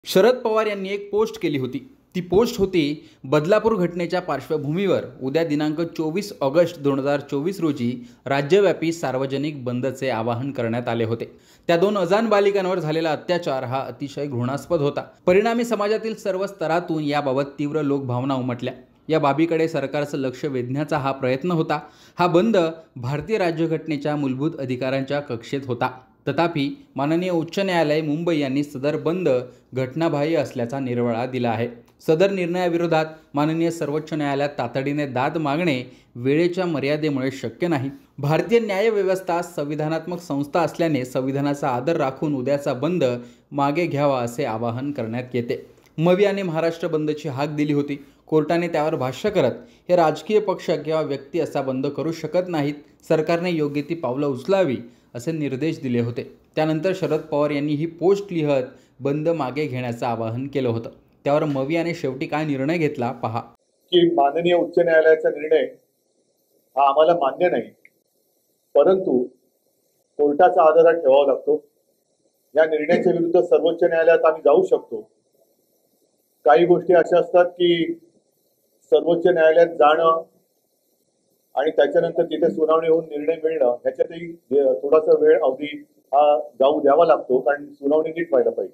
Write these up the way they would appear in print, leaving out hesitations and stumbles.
शरद पवार यांनी एक पोस्ट केली होती। ती पोस्ट होती बदलापूर घटनेच्या पार्श्वभूमीवर उद्या दिनांक 24 ऑगस्ट 2024 रोजी राज्यव्यापी सार्वजनिक बंदचे आवाहन करण्यात आले होते। त्या दोन अजाण बालिकांवर झालेला अत्याचार हा अतिशय घृणास्पद होता। परिणामी समाजातील सर्व स्तरातून याबाबत तीव्र लोकभावना उमटल्या। या बाबीकडे सरकारचं लक्ष वेधण्याचा हा प्रयत्न होता। हा बंद भारतीय राज्यघटनेच्या मूलभूत अधिकारांच्या कक्षेत होता। तथापि माननीय उच्च न्यायालय मुंबई यांनी सदर बंद घटनाबाह्य असल्याचा निर्वाळा दिला आहे। सदर निर्णयाविरोधात माननीय सर्वोच्च न्यायालयात तातडीने दाद मागणे वेळेच्या मर्यादेमुळे शक्य नाही। भारतीय न्यायव्यवस्था संविधानात्मक संस्था असल्याने संविधानाचा आदर राखून उद्याचा बंद मागे घ्यावा असे आवाहन करण्यात येते। मवी यांनी महाराष्ट्र बंदची हाक दिली होती। कोर्टाने त्यावर भाष्य करत हे राजकीय पक्ष किंवा व्यक्ती असा बंद करू शकत नाहीत, सरकारने योग्य ती पावलं उचलावी असे निर्देश दिले होते। त्यानंतर शरद पवार यांनी ही पोस्ट लिहत बंद मागे घेण्याचं आवाहन केलं होतं। त्यावर मवी याने शेवटी काय निर्णय घेतला पहा। की माननीय उच्च न्यायालयाचा निर्णय हा आम्हाला मान्य नाही, परंतु कोर्टाचा आदर ठेवावा लागतो। या निर्णयाच्या विरुद्ध सर्वोच्च न्यायालयात आम्ही जाऊ शकतो। काही गोष्टी अशा असतात की सर्वोच्च न्यायालयात जाणं आणि त्याच्यानंतर तिथे सुनावणी होऊन निर्णय मिळणं ह्याच्यातही थोडासा वेळ अवधी हा जाऊ द्यावा लागतो, कारण सुनावणी नीट व्हायला पाहिजे।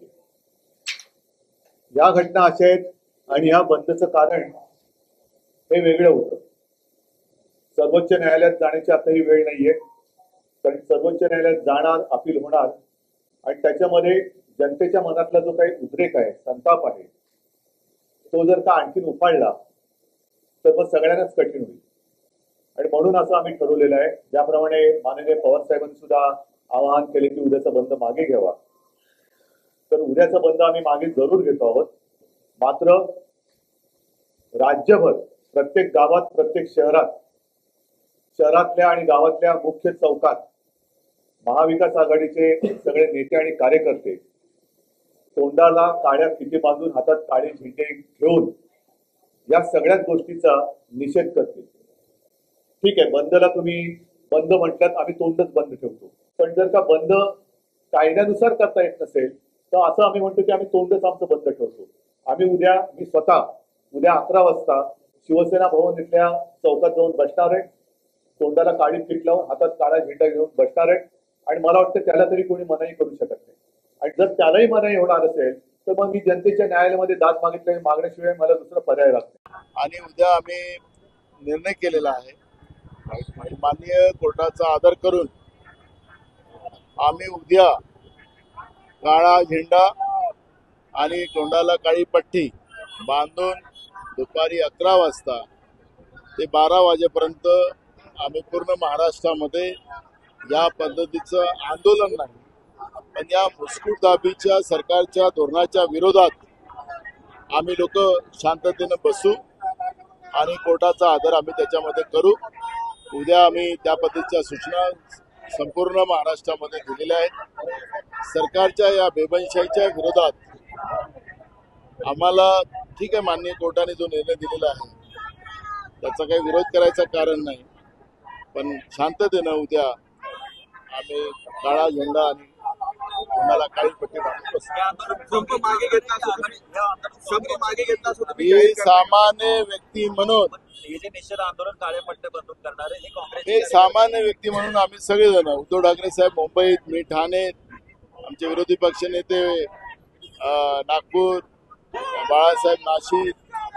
या घटना अशा आहेत आणि या बंदचं कारण हे वेगळं होतं। सर्वोच्च न्यायालयात जाण्याची आता ही वेळ नाहीये, कारण सर्वोच्च न्यायालयात जाणार, अपील होणार आणि त्याच्यामध्ये जनतेच्या मनातला जो काही उद्रेक आहे, संताप आहे, तो जर का आणखीन उफाळला तर मग सगळ्यांनाच कठीण होईल। आणि म्हणून असं आम्ही ठरवलेलं आहे, ज्याप्रमाणे माननीय पवार साहेबांनी सुद्धा आवाहन केले की उद्याचा बंद मागे घ्यावा, तर उद्याचा बंद आम्ही मागे जरूर घेतो आहोत। मात्र राज्यभर प्रत्येक गावात, प्रत्येक शहरातल्या आणि गावातल्या मुख्य चौकात महाविकास आघाडीचे सगळे नेते आणि कार्यकर्ते तोंडाला काळ्या फिती बांधून हातात काळे झेंडे घेऊन या सगळ्याच गोष्टीचा निषेध करतील। ठीक आहे, बंदला तुम्ही बंद म्हटल्यात, आम्ही तोंडच बंद ठेवतो, पण जर का बंद कायद्यानुसार करता येत नसेल तर असं आम्ही म्हणतो की आम्ही तोंडच आमचं बंद ठेवतो। आम्ही मी स्वतः उद्या 11 वाजता शिवसेना भवन इथल्या चौकात जाऊन बसणार आहे, तोंडाला काळी फिट लावून हातात काळा झेंडा घेऊन बसणार आहे आणि मला वाटतं त्याला तरी कोणी मनाई करू शकत नाही। आणि जर त्यालाही मनाई होणार असेल तर मग मी जनतेच्या न्यायालयामध्ये दाद मागण्याशिवाय मला दुसरा पर्याय राहत नाही। आणि उद्या आम्ही निर्णय केलेला आहे, माननीय कोर्टाचा आदर करून आम्ही उद्या काळा झेंडा आणि तोंडाला काळी पट्टी बांधून दुपारी 11 वाजता ते 12 वाजेपर्यंत आम्ही पूर्ण महाराष्ट्रामध्ये या पद्धतीचं आंदोलन नाही, पण या मुस्कुटदाबीच्या सरकारच्या धोरणाच्या विरोधात आम्ही लोक शांततेने बसू आणि कोर्टाचा आदर आम्ही त्याच्यामध्ये करू। उद्या आम्ही त्या पद्धतीच्या सूचना संपूर्ण महाराष्ट्रामध्ये दिलेल्या आहेत। सरकारच्या या बेबनशाहीच्या विरोधात आम्हाला ठीक आहे, माननीय कोर्टाने जो निर्णय दिलेला आहे त्याचा काही विरोध करायचं कारण नाही, पण शांततेनं उद्या आम्ही काळा झेंडा आणि कोणाला काळी पट्टी बांधून सामान्य व्यक्ती म्हणून हे सामान्य व्यक्ती म्हणून आम्ही सगळेजण, उद्धव ठाकरे साहेब मुंबईत, मी ठाणे, आमचे विरोधी पक्ष नेते नागपूर, बाळासाहेब नाशिक,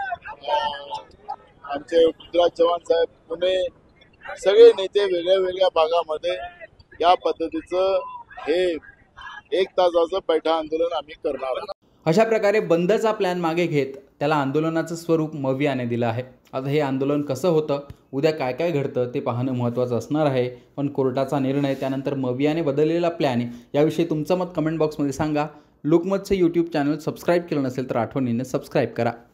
आमचे पृथ्वीराज चव्हाण साहेब पुणे, सगळे नेते वेगळ्या वेगळ्या भागामध्ये या पद्धतीचं हे 1 तासाचं बैठा आंदोलन आम्ही करणार आहोत। अशा प्रकारे बंदचा प्लॅन मागे घेत त्याला आंदोलनाचं स्वरूप मवी याने दिलं आहे। आता हे आंदोलन कसं होतं, उद्या काय काय घडतं ते पाहणं महत्त्वाचं असणार आहे। पण कोर्टाचा निर्णय, त्यानंतर मवी याने बदललेला प्लॅन याविषयी तुमचं मत कमेंट बॉक्समध्ये सांगा। लोकमतचे यूट्यूब चॅनल सबस्क्राईब केलं नसेल तर आठवणीने सबस्क्राईब करा।